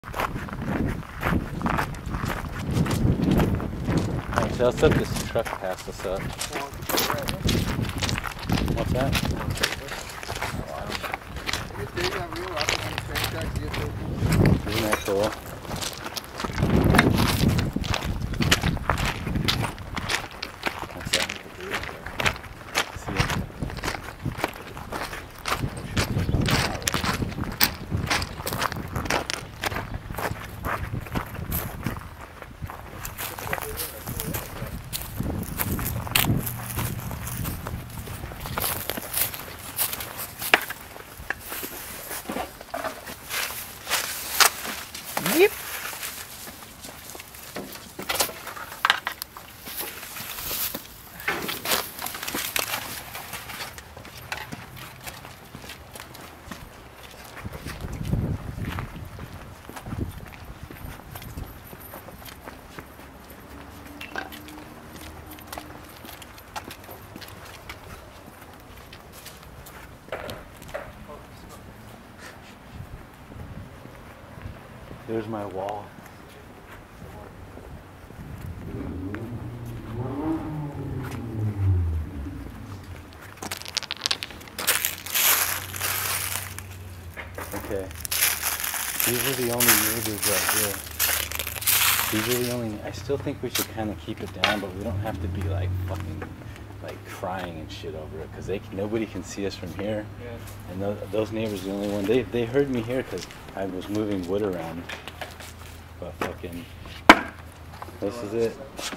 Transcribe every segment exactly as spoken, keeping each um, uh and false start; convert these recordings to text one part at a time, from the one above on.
Alright, so let's let this truck pass us up. What's that? Isn't that cool? What's that? See it? Yep. There's my wall. Okay. These are the only neighbors right here. These are the only, I still think we should kind of keep it down, but we don't have to be like fucking like crying and shit over it, because they can, nobody can see us from here. Yeah. And th those neighbors are the only one. They, they heard me here because I was moving wood around. But fucking, this is it.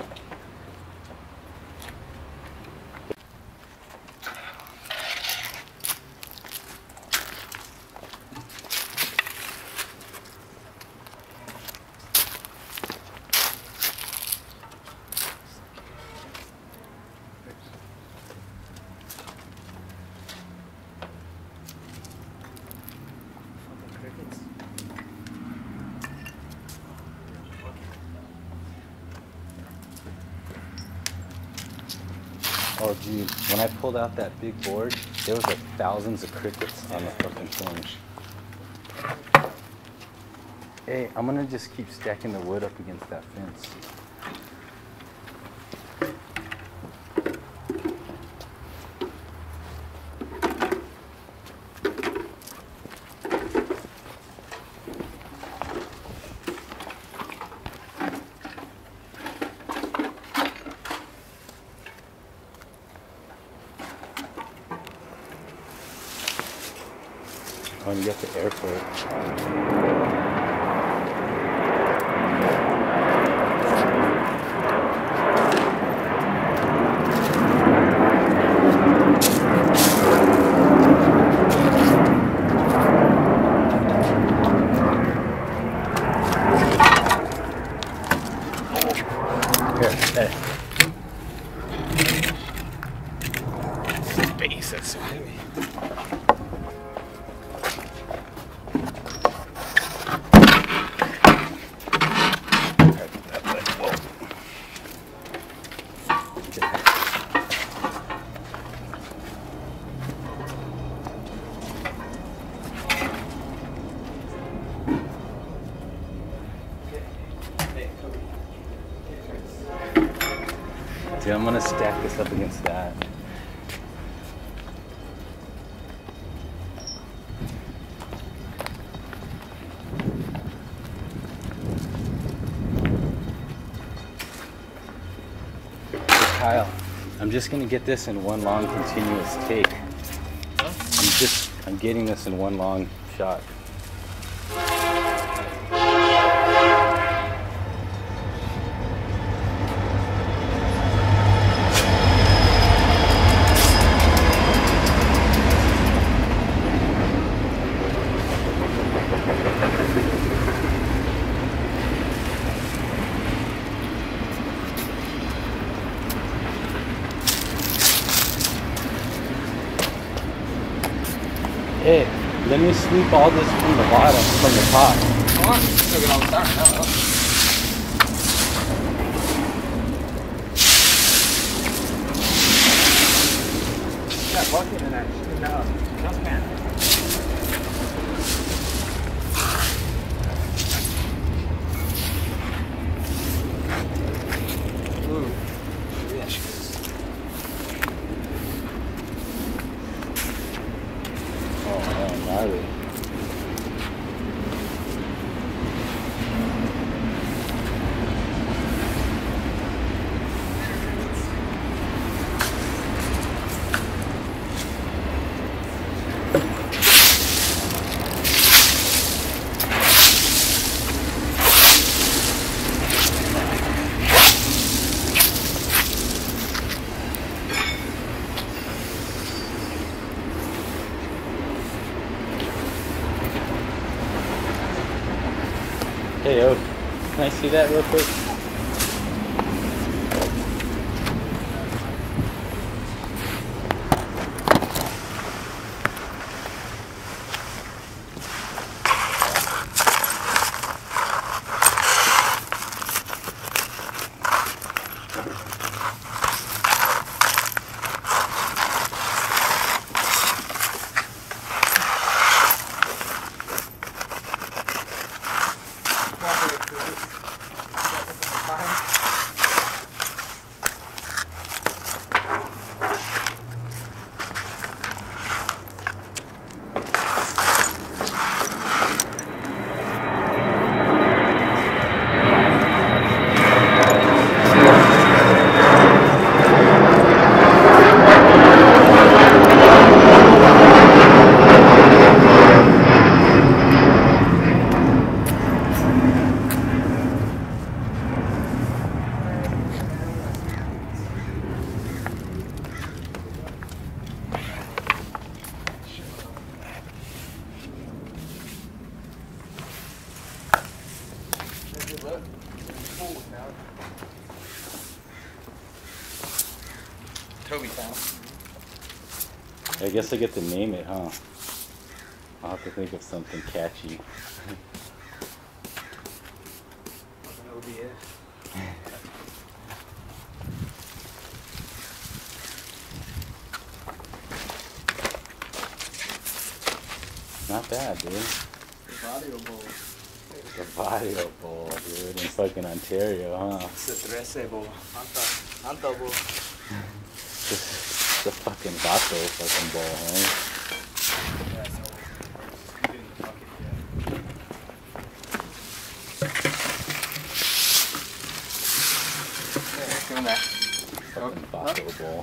Oh dude, when I pulled out that big board, there was like thousands of crickets on the fucking fringe. Hey, I'm gonna just keep stacking the wood up against that fence. When you get to the airport. Here, hey. Space, that's so heavy. Dude, I'm gonna stack this up against that. Kyle, I'm just gonna get this in one long continuous take. Huh? I'm just, I'm getting this in one long shot. Hey, let me sweep all this from the bottom, from the top. Come on, still get all the start. No, no. That bucket in that, in that dustpan. Hey, oh, can I see that real quick? Toby Town. I guess I get to name it, huh? I'll have to think of something catchy. That'll be it. Not bad, dude. The Barrio Bowl. The Barrio Bowl, dude, in fucking Ontario, huh? It's the Trece Bowl. Anta, Anta Bowl. This the fucking Vato fucking bowl, huh? Yeah, so we didn't fuck it yet. Yeah, doing that. Fucking Vato bowl.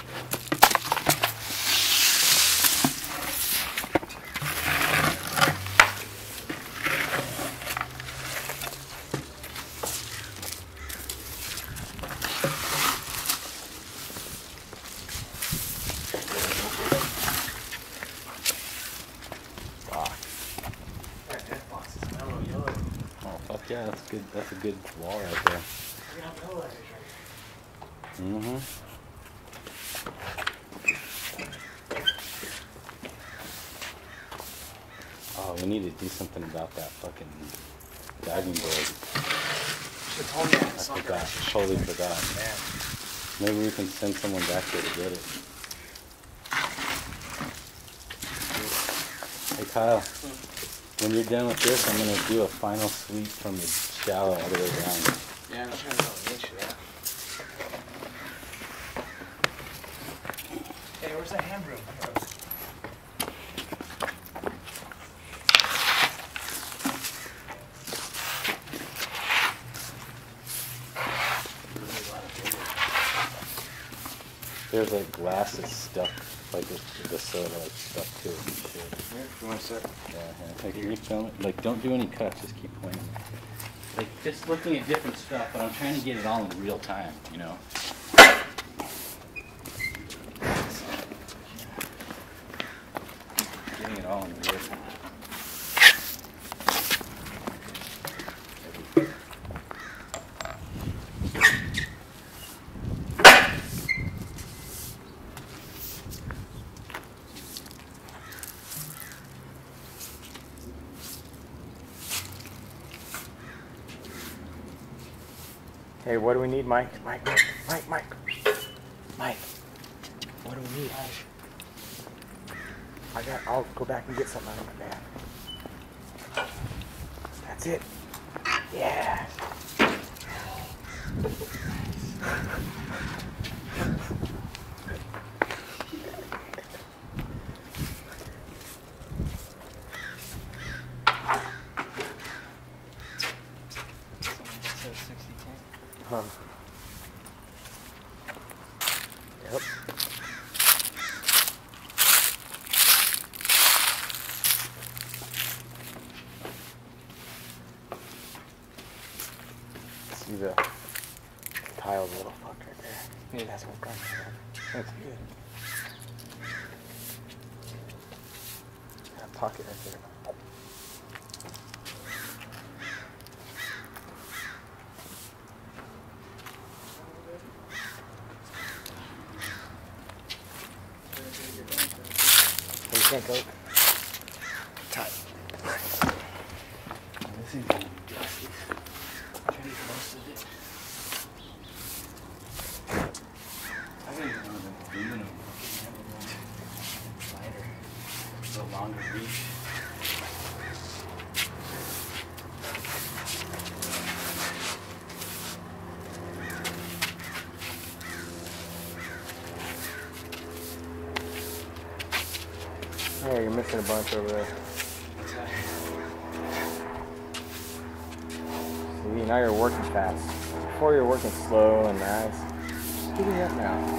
Yeah, that's good. That's a good wall right there. Mm-hmm. Oh, we need to do something about that fucking diving board. Should told me that. I forgot. Totally forgot. Man. Maybe we can send someone back there to get it. Hey Kyle. When you're done with this, I'm going to do a final sweep from the shallow all the way down. Yeah, I'm trying to tell Mitch that. Hey, where's that hand room? There's like glasses stuck, like the, the soda like stuck to it and shit. Here, you want to sit? Yeah, yeah. Like, can you film it? Like, don't do any cuts, just keep pointing. Like, just looking at different stuff, but I'm trying to get it all in real time, you know? Getting it all in real time. Hey, what do we need, Mike? Mike, Mike, Mike, Mike. Mike, what do we need? I got, I'll go back and get something out of my bag. That's it. Yeah. Huh. Yep. See the tiles a little fucked right there. Maybe that's what I'm trying to do. That's good. That pocket right there. Can't go. Tight. This is gonna be dusty. Try to get most of it. I gotta get one of the aluminum lighter. It's a longer reach. Yeah, you're missing a bunch over there. See, now you're working fast. Before you're working slow and nice. Speeding up now.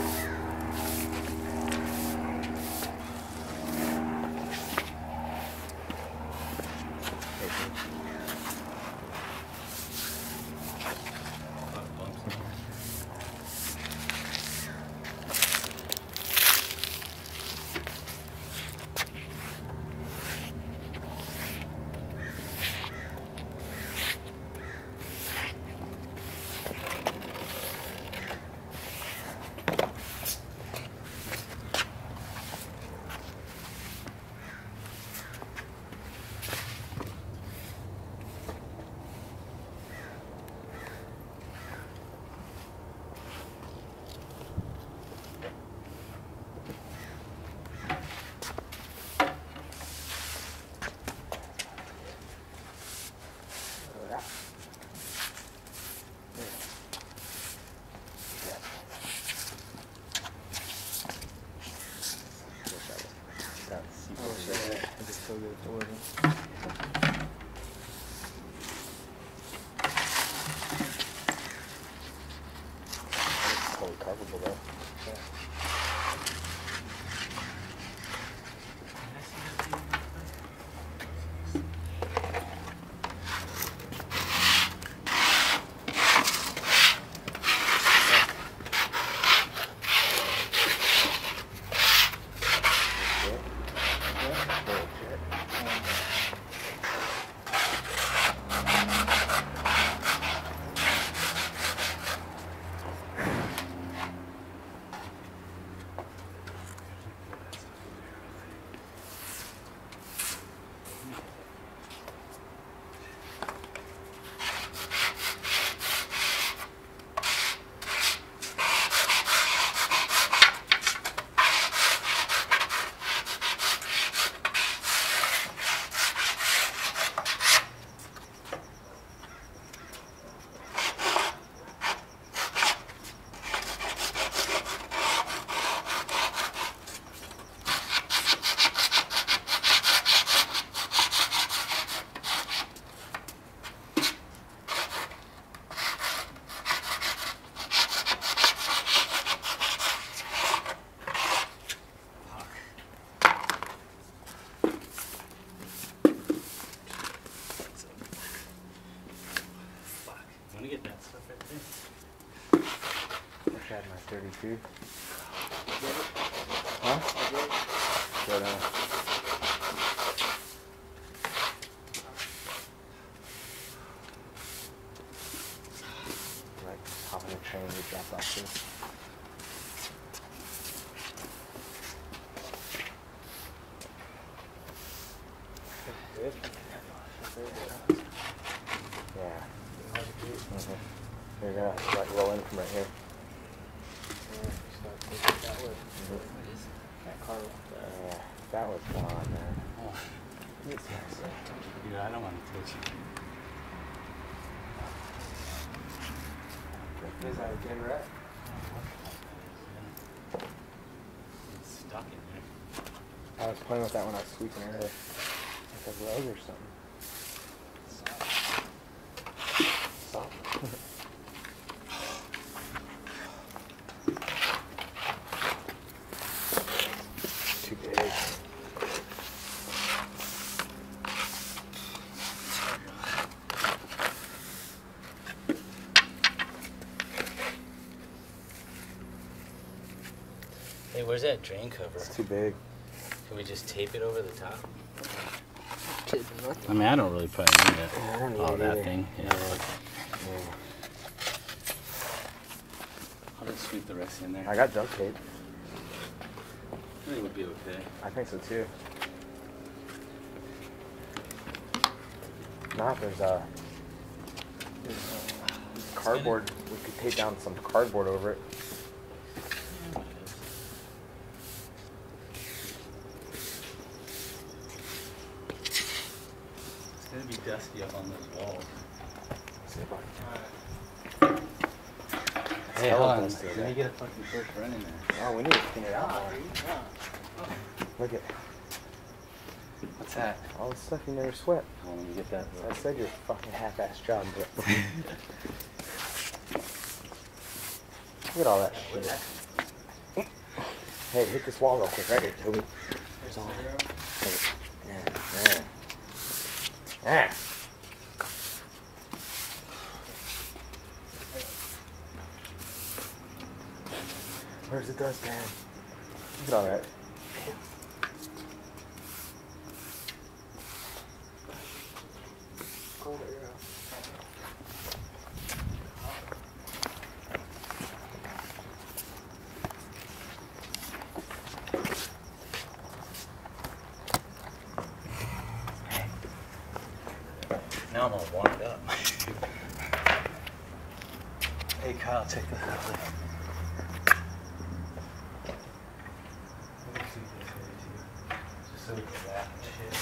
So good it's working. It's totally coverable though. Yeah. I had my thirty-two. Huh? But, uh, like, hop on a train and drop off this. Yeah. Mm-hmm. You're gonna like roll in from right here. That was, mm-hmm. That car was, uh, yeah, that was gone, man. Oh. It's nice. Yeah, I don't want to touch it. Is that a good rat? It's stuck in there. I was playing with that when I was sweeping earlier. Like a rug or something. Soft. Too big. Hey, where's that drain cover? It's too big. Can we just tape it over the top? Tape it I mean, I don't really probably need that. Yeah, I don't need oh, it that either. thing. Yeah. Yeah. Yeah. I'll just sweep the rest in there. I got duct tape. I think it would be okay. I think so too. not, there's a there's a cardboard. We could take down some cardboard over it. It's gonna be dusty up on those walls. See, buddy. Hey, hella hold on. dusty Let there. me get a fucking first run in there. Oh, we need to clean it out more. Look at What's that? all the stuff you never swept. Oh, let me get that. I said your fucking half-ass job, but look at all that shit. Hey, hit this wall real quick, right here, Toby. There's all. Yeah, yeah. Yeah. Where's the dustpan? Look at all that. Oh, there you go. Now I'm all warmed up. Hey Kyle, check this out. Look. Let me see this here too. Just so we can laugh and shit.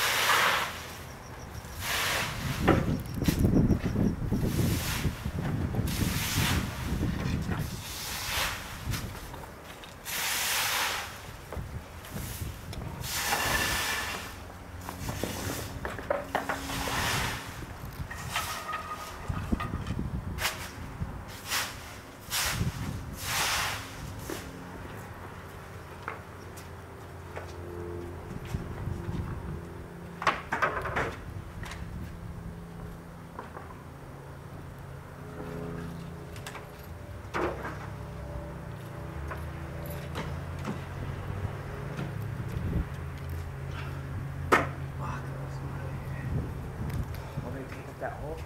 That hole.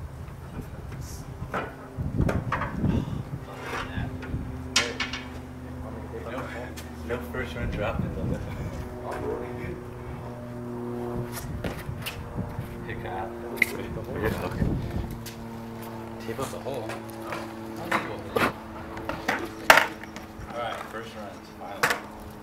No, no first run dropped in the lift. Hey Kyle. You're fucking. Tape up the hole. Alright, first runs, finally.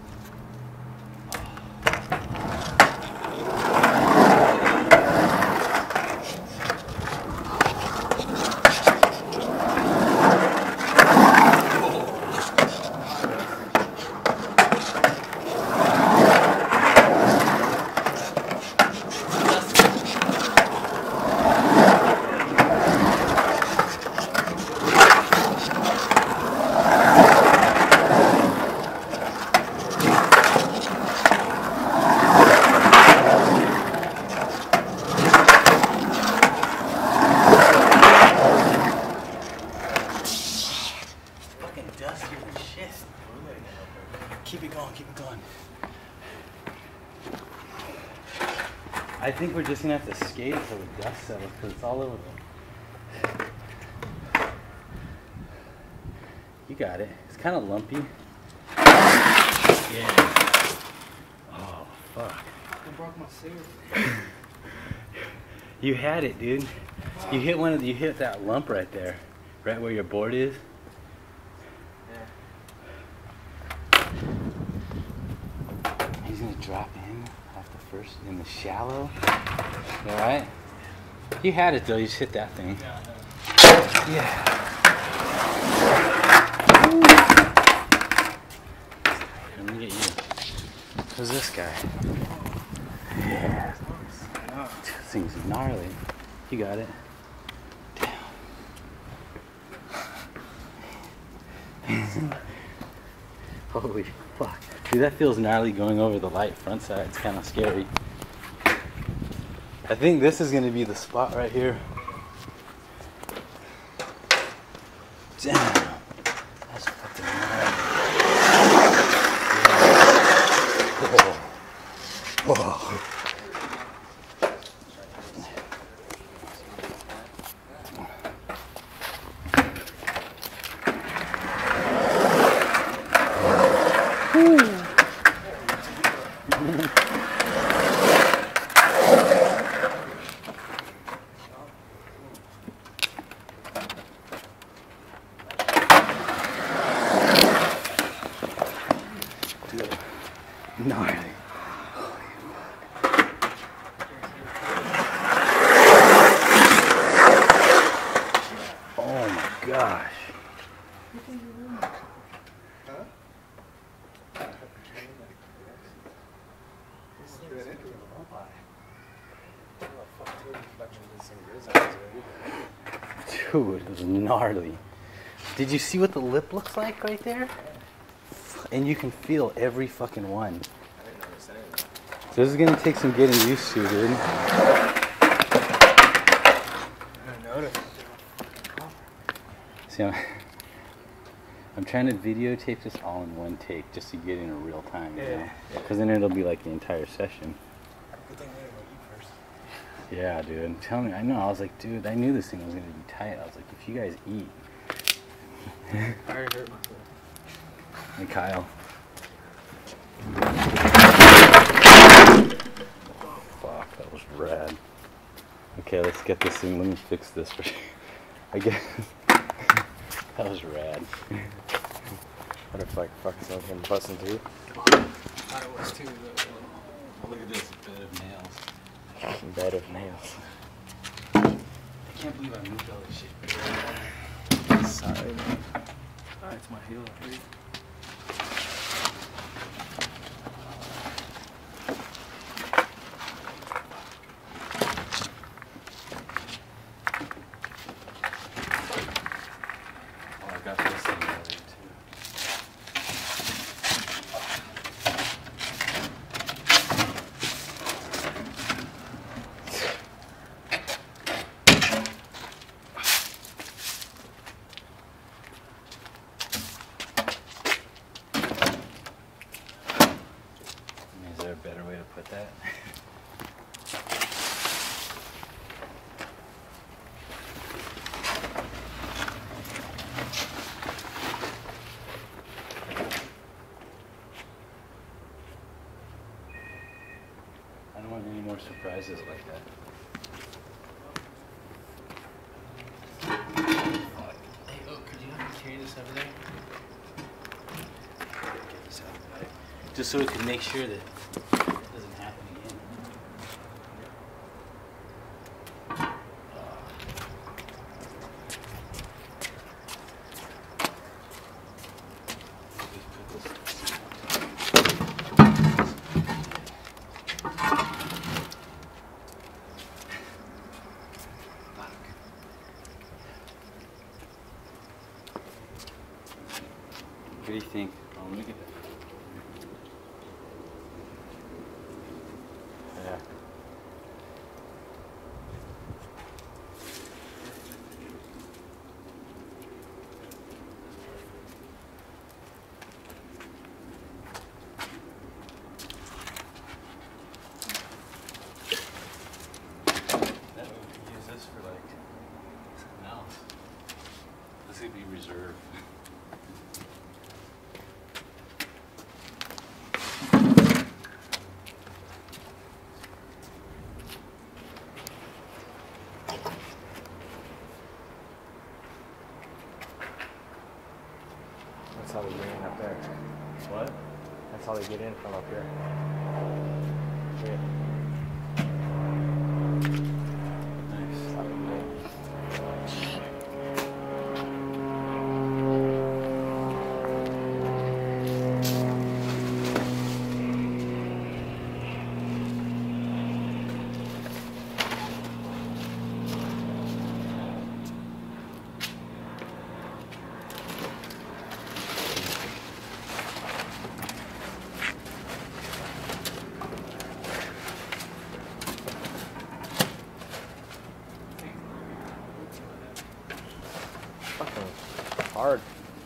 Dusty as shit. Keep it going, keep it going. I think we're just gonna have to skate until the dust settles because it's all over the. You got it. It's kind of lumpy. Yeah. Oh fuck. I broke my cigarette. You had it, dude. You hit one of the, you hit that lump right there, right where your board is. He's gonna drop in off the first in the shallow. All right. You had it though. You just hit that thing. Yeah. Let me get you. Who's this guy? Yeah. This thing's gnarly. You got it. Damn. Holy fuck. Dude, that feels gnarly going over the light front side. It's kind of scary. I think this is going to be the spot right here. Damn. That's fucking gnarly. Yeah. Whoa. Whoa. Gnarly. Oh my gosh. Dude, it was gnarly. Did you see what the lip looks like right there? And you can feel every fucking one. So this is gonna take some getting used to, dude. See, I'm, I'm trying to videotape this all in one take just to get in a real time, you know? Because then it'll be like the entire session. Yeah, dude. Tell me, I know. I was like, dude, I knew this thing was gonna be tight. I was like, if you guys eat. I already hurt myself. Hey, Kyle. Fuck, that was rad. Okay, let's get this thing. Let me fix this for I guess. That was rad. What if like fucking someone came busting through? I was too, though. Look at this bed of nails. Bed of nails. I can't believe I moved all this shit. Sorry, man. It's my heel. Oh, I got this thing earlier too. Is there a better way to put that? I don't want any more surprises like that. Hey, oh, could you have me carry this over there? Just so we can make sure that it doesn't happen again. What do you think? Oh, let me get that. Yeah. That we could use this for like something else. This could be reserved. That's how they get in up there. What? That's how they get in from up here. Yeah. Nice. That's how they get in. Fucking hard.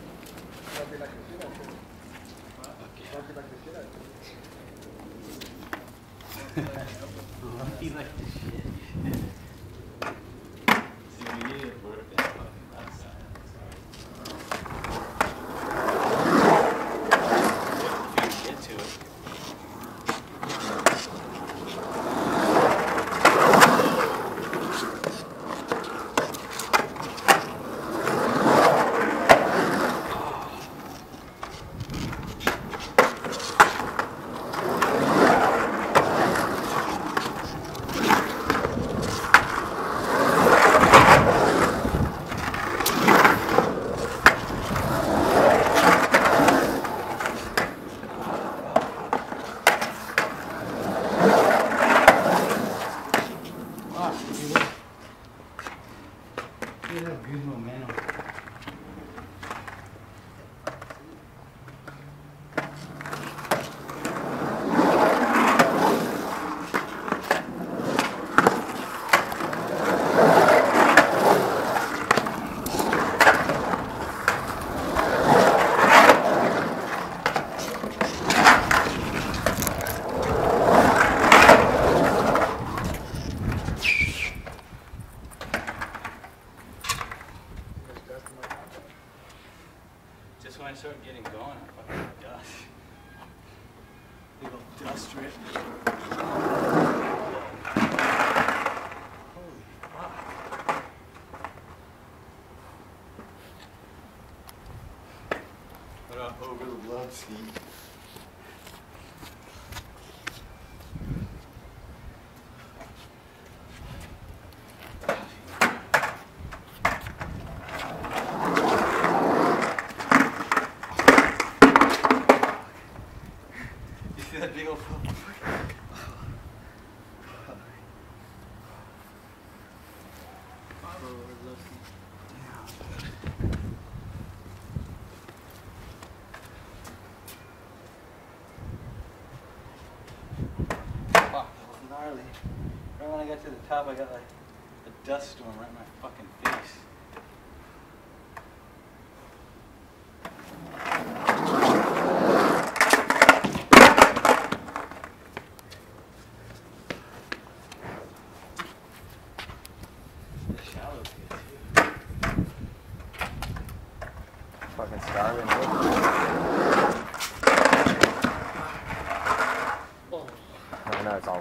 Lucky like the shit. See, we need to work that fucking outside. If you get to it. You have good momentum. Just when I start getting going, I fucking dust. Big old dust rip. Holy fuck. What up over the love seat? That big old fucking fuck, that was gnarly. Right when I got to the top, I got like a dust storm right in my fucking face. Fucking starving. Oh. I know it's all.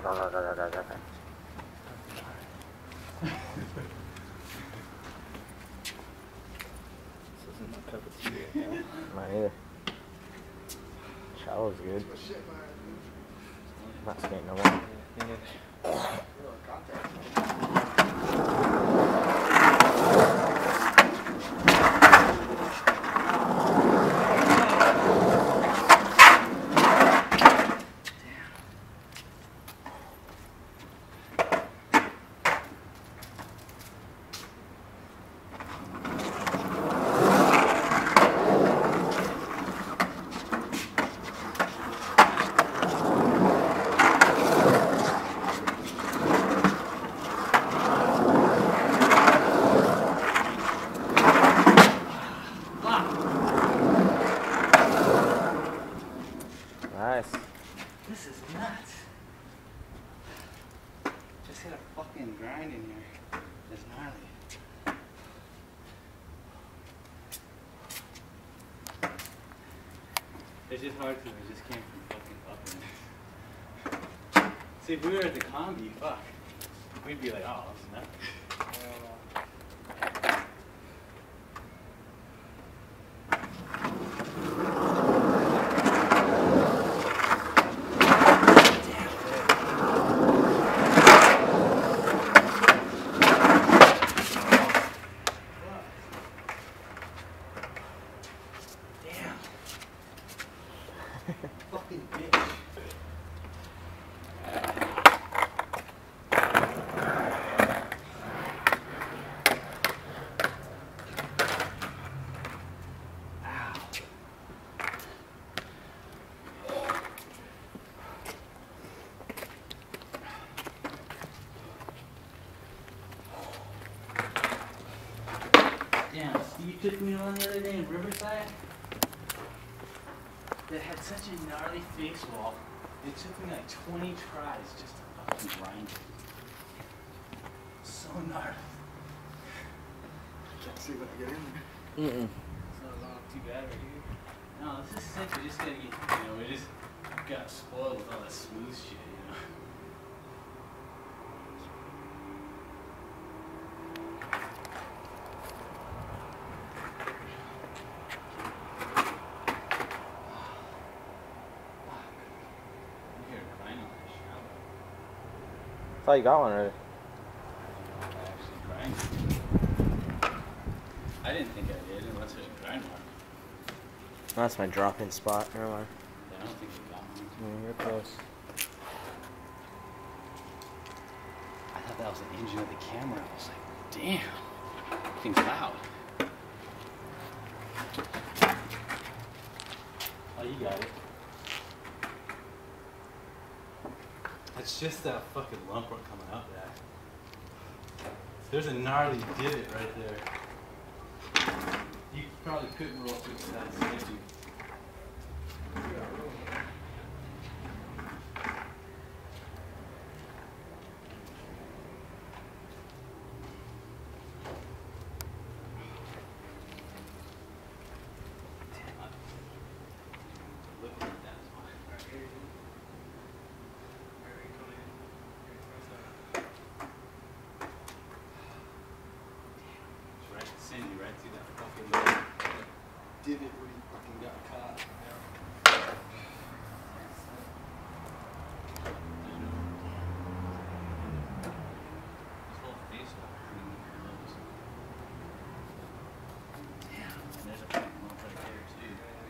This isn't my cup of tea right now. Mine either. Shallow's good. Not skating no more. Nice. This is nuts. Just hit a fucking grind in here. It's gnarly. It's just hard because we just came from fucking up in. See, if we were at the combi, fuck, we'd be like, oh, this is nuts. Fucking bitch. Damn, Steve took me on the other day in Riverside. That had such a gnarly face wall. It took me like twenty tries just to fucking grind it. So gnarly. Can't see when I get in there. Mm-mm. It's not long, too bad right here. No, this is sick. We just gotta get, you know, we just got spoiled with all that smooth shit, you know. I thought you got one already. I actually grinded. I didn't think I did unless there's a grind mark. That's my drop-in spot. Never mind. Yeah, I don't think you got one. Mm, you're close. I thought that was the engine of the camera. I was like, damn. fucking loud. Oh, you got it. It's just that fucking lump we're coming up there. There's a gnarly divot right there. You probably couldn't roll through that safety. Send you right through that fucking divot where you fucking got caught. His whole face all creamy clothes. Damn, and there's a fucking lump right there too.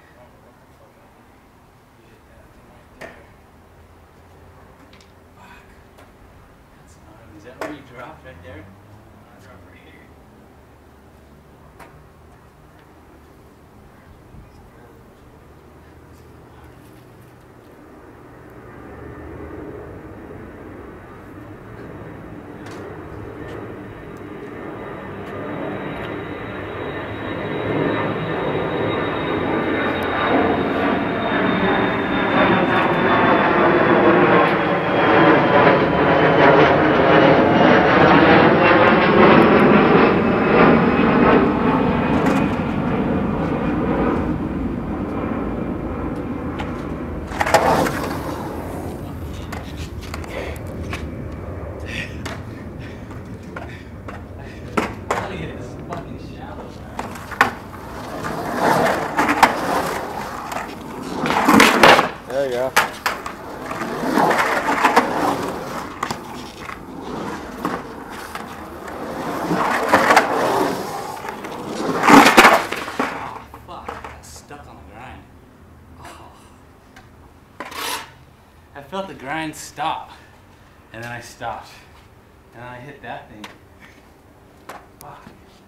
Fuck. That's gnarly. Is that where you dropped right there? I dropped right here. There you go. Fuck, I got stuck on the grind. Oh. I felt the grind stop, and then I stopped, and then I hit that thing. Fuck.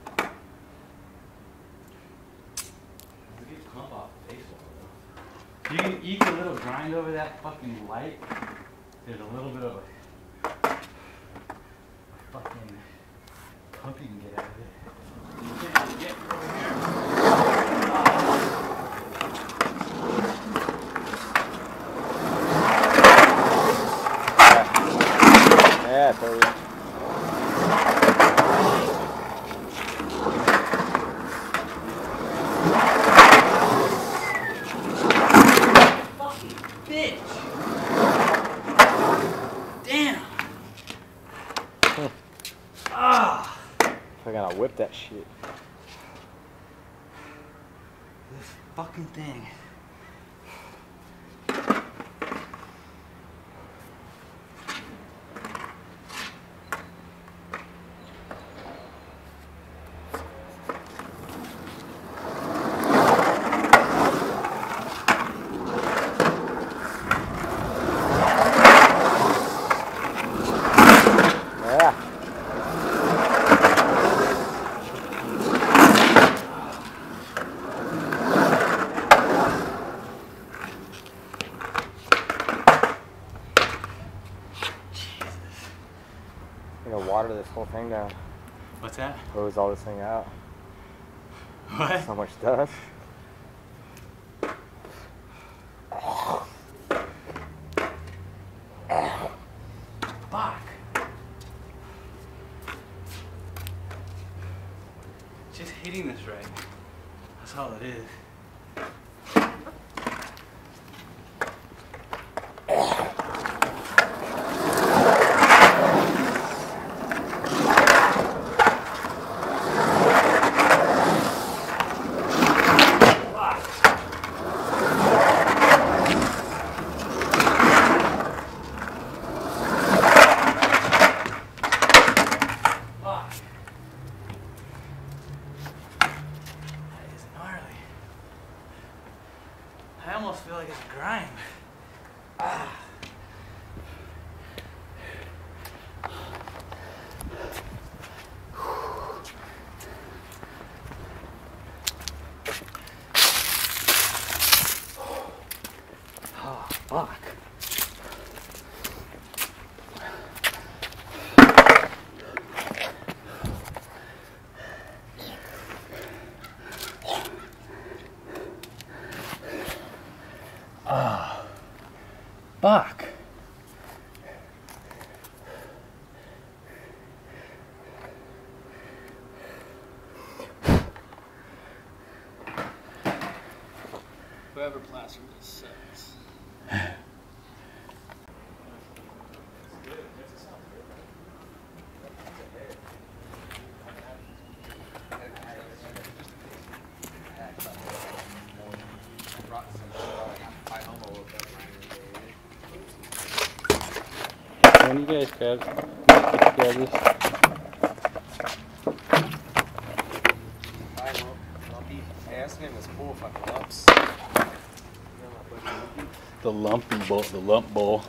Get clump off the baseball though. You can eke a little grind over that fucking light. There's a little bit of a, a fucking pump you can get out of it. You can't get over here. Yeah, totally. Bitch! Damn! Ah! I gotta whip that shit. This fucking thing. I'm gonna water this whole thing down. What's that? Hose all this thing out. What? So much dust. Fuck. Just hitting this right. That's all it is. I almost feel like it's a grind. Ah. Fuck. Whoever plastered this sucks. When you guys grab, grab this? Hey, that's name is cool fucking lumps. The lumpy bowl, the lump bowl.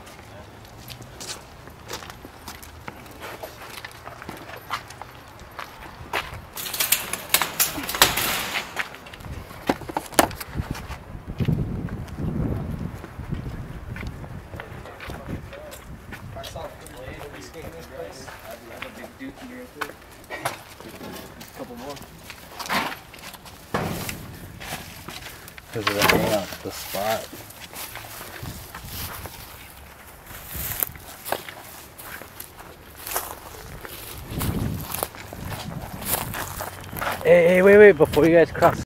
Couple more. Because of the hangout, the spot. Hey, hey, wait, wait, before you guys cross.